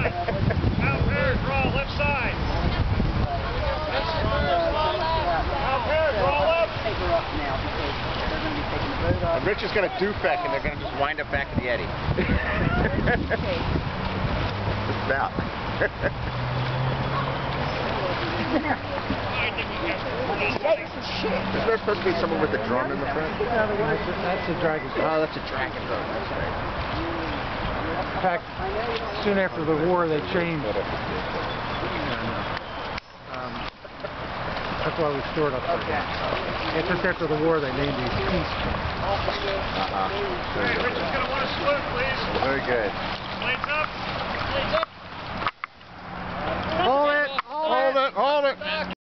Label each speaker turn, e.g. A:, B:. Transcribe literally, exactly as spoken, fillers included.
A: side. Out there, draw left side. Out there, draw left.
B: Take her up now because they're going to be taking the boat off.
C: And Rich is going to doofack and they're going to just wind up back in the eddy. Just about. Isn't there supposed to be someone with a drum in the front?
D: That's a dragon.
C: Oh, that's a dragon drum. That's right.
D: In fact, soon after the war, they changed. Um, that's why we stored up there. Okay. Just after the war, they named these peace camps.
C: Uh-huh.
A: Hey, Richard's going to want to salute, please.
C: Very good.
A: Blades up. Blades up.
C: Hold it! Hold it! Hold it!
A: Back